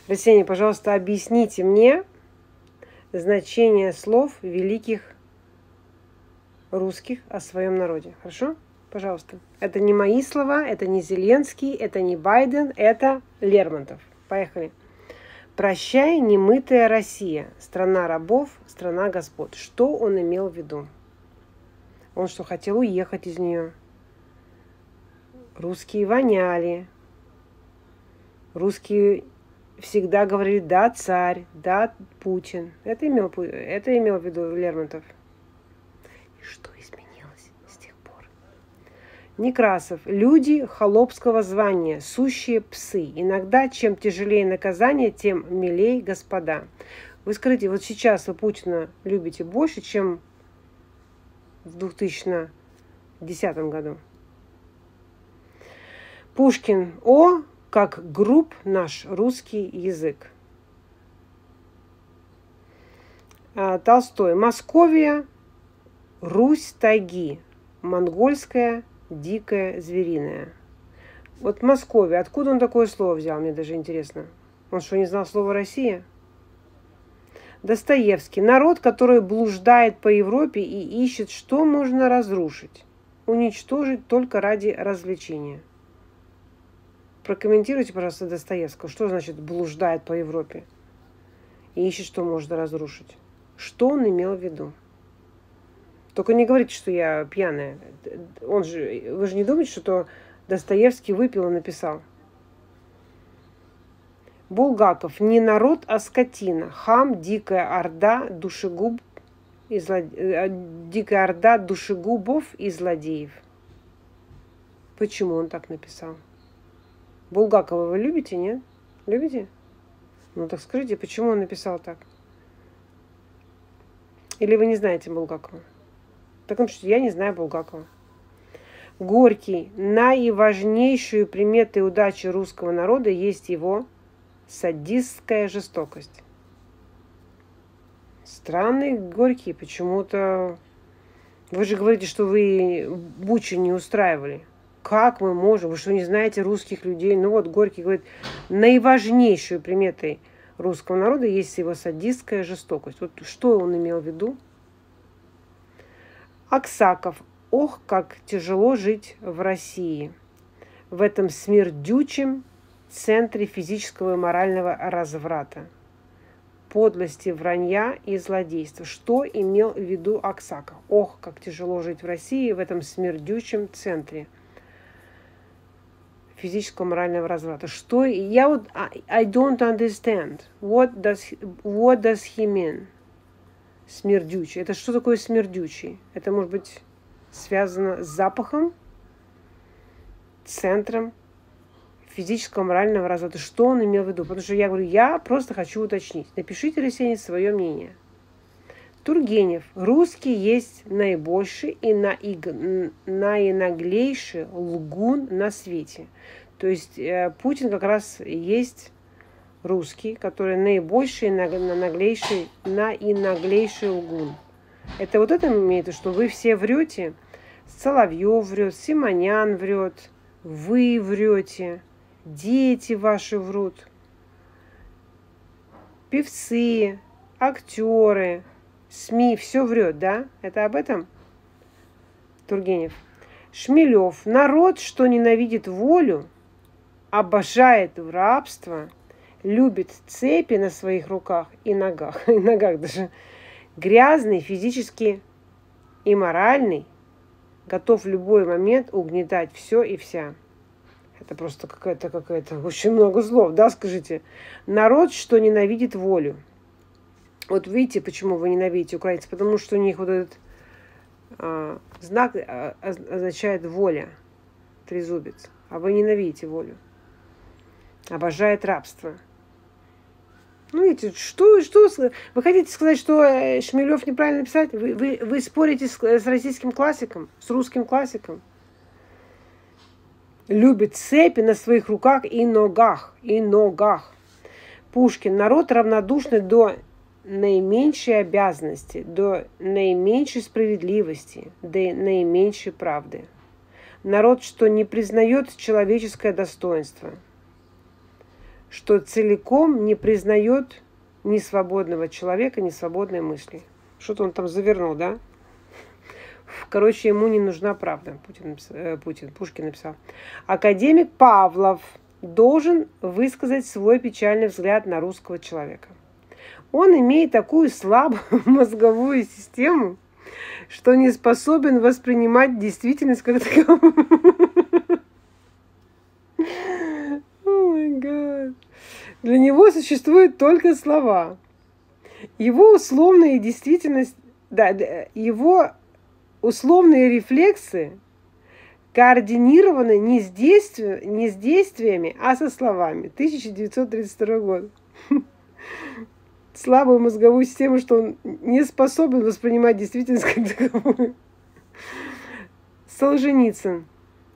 Арсений, пожалуйста, объясните мне значение слов великих русских о своем народе. Хорошо? Пожалуйста. Это не мои слова, это не Зеленский, это не Байден, это Лермонтов. Поехали. Прощай, немытая Россия, страна рабов, страна господ. Что он имел в виду? Он что, хотел уехать из нее? Русские воняли. Русские всегда говорили «да, царь», «да, Путин». Это имел в виду Лермонтов. И что изменилось с тех пор? Некрасов. Люди холопского звания, сущие псы. Иногда, чем тяжелее наказание, тем милей господа. Вы скажите, вот сейчас вы Путина любите больше, чем в 2010 году? Пушкин. О, как груб наш русский язык. Толстой. Московия, Русь тайги, монгольская, дикая, звериная. Вот Московия, откуда он такое слово взял, мне даже интересно. Он что, не знал слова Россия? Достоевский. Народ, который блуждает по Европе и ищет, что можно разрушить, уничтожить только ради развлечения. Прокомментируйте, пожалуйста, Достоевского. Что значит блуждает по Европе и ищет, что можно разрушить? Что он имел в виду? Только не говорите, что я пьяная. Вы же не думаете, что Достоевский выпил и написал? Булгаков. Не народ, а скотина. Хам, дикая орда, душегуб, дикая орда душегубов и злодеев. Почему он так написал? Булгакова вы любите, нет? Любите? Ну так скажите, почему он написал так? Или вы не знаете Булгакова? Так он что, я не знаю Булгакова. Горький. Наиважнейшую приметой удачи русского народа есть его садистская жестокость. Странный Горький, почему-то... Вы же говорите, что вы Бучу не устраивали. Как мы можем? Вы что, не знаете русских людей? Ну вот Горький говорит, наиважнейшую приметой русского народа есть его садистская жестокость. Вот что он имел в виду? Аксаков. Ох, как тяжело жить в России. В этом смердючем центре физического и морального разврата, подлости, вранья и злодейства. Что имел в виду Аксаков? Ох, как тяжело жить в России в этом смердючем центре физического морального разврата. Что? Я вот I don't understand. What does he mean? Смердючий. Это что такое смердючий? Это может быть связано с запахом, центром физического морального разврата. Что он имел в виду? Потому что я говорю, я просто хочу уточнить. Напишите, Арсений, свое мнение. Тургенев. Русский есть наибольший и наинаглейший лгун на свете. То есть Путин как раз есть русский, который наибольший и наинаглейший лгун. Это вот это имеет, что вы все врете. Соловьев врет, Симонян врет, вы врете, дети ваши врут, певцы, актеры, СМИ, все врет, да? Это об этом? Тургенев. Шмелев. Народ, что ненавидит волю, обожает рабство, любит цепи на своих руках и ногах даже, грязный физически и моральный, готов в любой момент угнетать все и вся. Это просто какая-то очень много слов, да, скажите. Народ, что ненавидит волю. Вот видите, почему вы ненавидите украинцев? Потому что у них вот этот знак означает воля, трезубец. А вы ненавидите волю. Обожает рабство. Ну, видите, что? Вы хотите сказать, что Шмелев неправильно написать? Вы спорите с российским классиком, с русским классиком? Любит цепи на своих руках и ногах. Пушкин. Народ равнодушный до наименьшей обязанности, до наименьшей справедливости, до наименьшей правды. Народ, что не признает человеческое достоинство, что целиком не признает ни свободного человека, ни свободной мысли. Что-то он там завернул, да? Короче, ему не нужна правда, Пушкин написал. Академик Павлов должен высказать свой печальный взгляд на русского человека. Он имеет такую слабую мозговую систему, что не способен воспринимать действительность как таковую. О май гад. Для него существуют только слова. Его условная действительность, да, его условные рефлексы координированы не с действиями, а со словами. 1932 год. Слабую мозговую систему, что он не способен воспринимать действительность как таковую. Солженицын.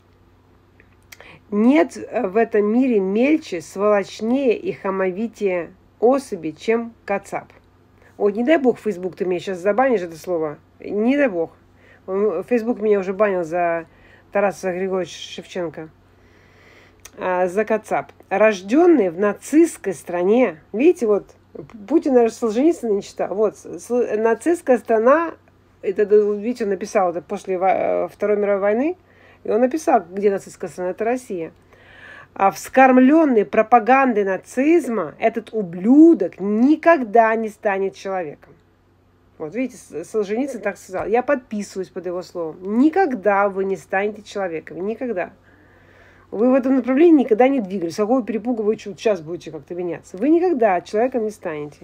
Нет в этом мире мельче, сволочнее и хамовитее особи, чем Кацап. Ой, не дай бог, Facebook, ты меня сейчас забанишь это слово. Не дай бог. Facebook меня уже банил за Тараса Григорьевича Шевченко. За Кацап. Рожденный в нацистской стране. Видите, вот Путин, даже Солженицына не читал. Вот, нацистская страна, это, видите, он написал это после Второй мировой войны, и он написал, где нацистская страна, это Россия. А вскормленный пропагандой нацизма этот ублюдок никогда не станет человеком. Вот видите, Солженицын так сказал. Я подписываюсь под его словом. Никогда вы не станете человеком. Никогда. Вы в этом направлении никогда не двигались. С какого перепуга вы сейчас будете как-то меняться? Вы никогда человеком не станете.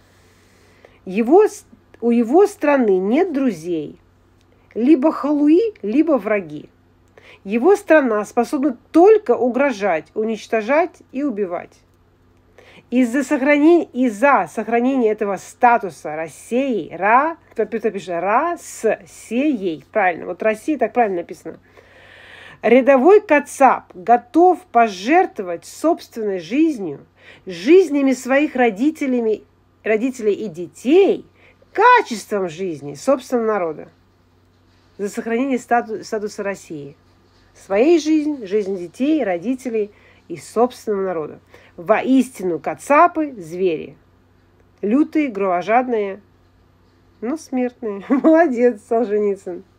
У его страны нет друзей. Либо халуи, либо враги. Его страна способна только угрожать, уничтожать и убивать. Из-за сохранения этого статуса России, кто-то пишет, Россией, правильно, вот Россия так правильно написано. Рядовой Кацап готов пожертвовать собственной жизнью, жизнями своих родителей и детей, качеством жизни собственного народа за сохранение статуса России. Своей жизнь, жизнь детей, родителей и собственного народа. Воистину кацапы – звери. Лютые, кровожадные, но смертные. Молодец, Солженицын.